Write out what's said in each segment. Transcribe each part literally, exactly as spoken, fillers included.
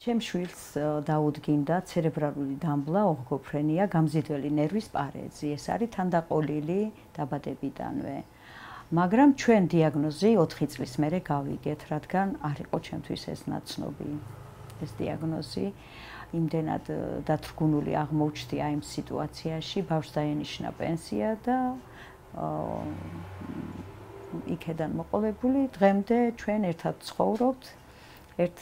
ჩემ შვილს დაუდგინდა ცერებრალური დამბლა, ოღგოფრენია, გამზიდველი ნერვის პარეზი. ეს არის თანდაყოლილი დაბადებიდანვე. მაგრამ ჩვენ დიაგნოზი ოთხი წლის მერე გავიგეთ, რადგან არ იყო ჩემთვის ეს ნაცნობი. ეს დიაგნოზი იმდენად დათრგუნული აღმოჩნდა იმ სიტუაციაში, ბავშვს დაენიშნა პენსია და იქედან მოყოლებული დღემდე ჩვენ ერთად ცხოვრობთ, ერთ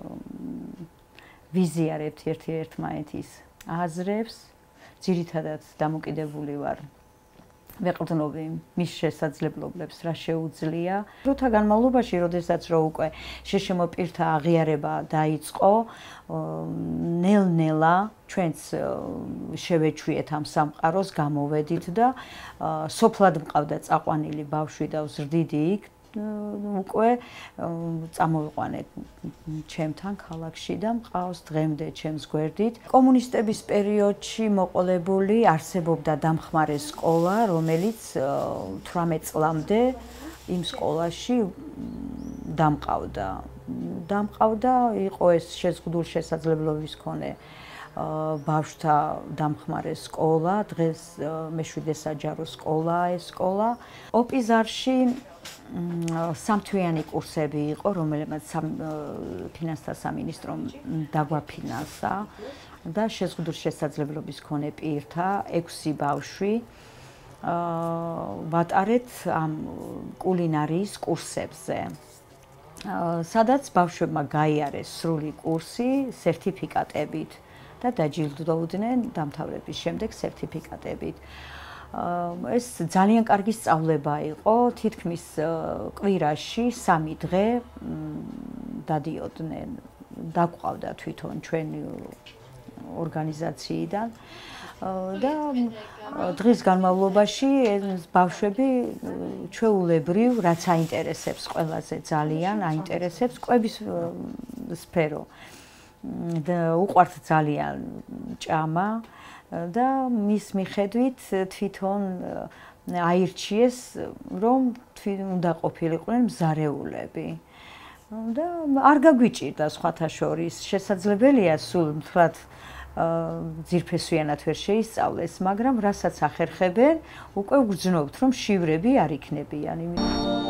ვიზიარებთ ერთ-ერთმანეთის აზრებს, ძირითადად დამოკიდებული ვარ ვეყრდნობი მის შესაძლებლობებს, რა შეუძლია. დროთა განმავლობაში, როდესაც რო უკვე შეშემო პირთა აღიარება დაიწყო, ნელ-ნელა ჩვენც შევეჩვიეთ ამ სამყაროს, გამოვედით და სოფლად მყავდა წაყვანილი ბავშვი და ვზრდიდი იქ უკვე წამოვიყვანეთ ჩემთან ქალაქში და მყავს დღემდე ჩემს გვერდით. კომუნისტების პერიოდში მოყოლებული არსებობდა დამხმარე სკოლა, რომელიც თვრამეტ წლამდე იმ სკოლაში დამყავდა. დამყავდა, იყო ეს შეზღუდული შესაძლებლობის მქონე ბავშვთა დამხმარე სკოლა, დღეს მეშვიდე საჯარო სკოლაა ეს სკოლა. ოპიზარში სამთვიანი კურსები იყო, რომელმაც ფინანსთა სამინისტრომ დაგვაფინანსა და შეზღუდული შესაძლებლობის მქონე პირთა ექვსი ბავშვი ვატარეთ ამ კულინარიის კურსებზე. სადაც ბავშვებმა გაიარეს სრული კურსი სერტიფიკატებით და დაჯილდოვდნენ დამთავრების შემდეგ სერტიფიკატებით. ეს ძალიან კარგი სწავლება იყო, თითქმის კვირაში სამი დღე დადიოდნენ, დაგვყავდა თვითონ ჩვენი ორგანიზაციიდან და დღის განმავლობაში ბავშვები ჩვეულებრივ, რაც აინტერესებს ყველაზე ძალიან, აინტერესებს კვების სფერო. უყვართ ძალიან ჭამა და მის მიხედვით თვითონ აირჩიეს, რომ უნდა ყოფილიყვნენ მზარეულები. და არ გაგვიჭირდა სხვათა შორის, შესაძლებელია სულ მთლად ძირფესვიანად ვერ შეისწავლეს, მაგრამ რასაც ახერხებენ, უკვე ვგრძნობთ, რომ შივრები არ იქნებიან.